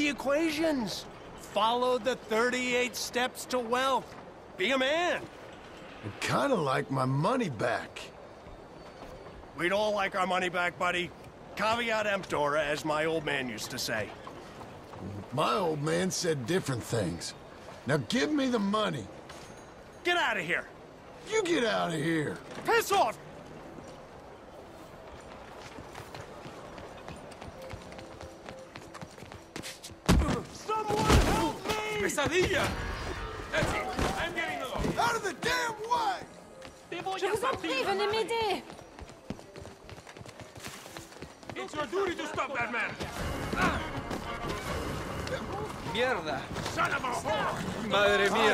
equations. Follow the 38 steps to wealth. Be a man. I'd kinda like my money back. We'd all like our money back, buddy. Caveat emptor, as my old man used to say. My old man said different things. Now give me the money. Get out of here. You get out of here. Piss off! Someone help me! Pesadilla! That's it. I'm getting along. Out of the damn way! Je vous en prie, venez m'aider. It's your duty to stop that man. Mierda. Son of a whore! Madre mía.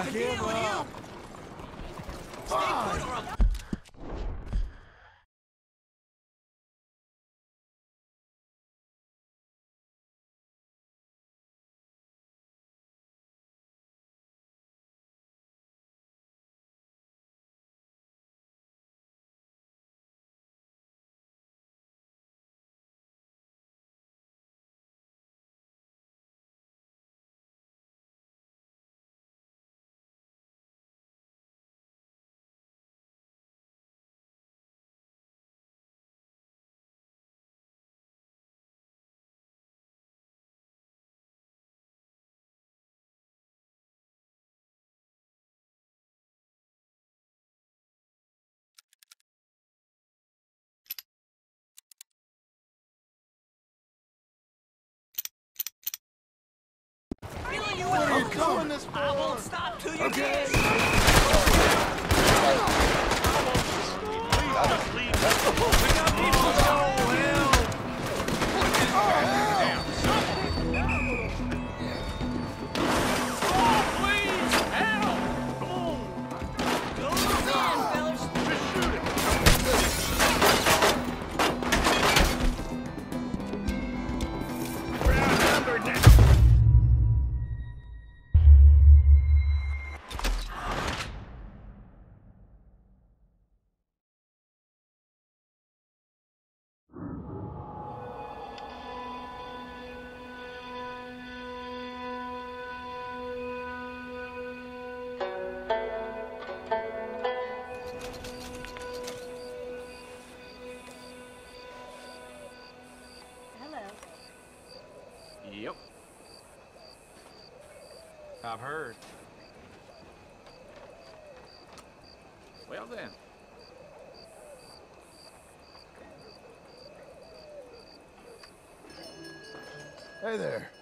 What are you doing this for? I won't stop till you get. Yep. I've heard. Well then. Hey there.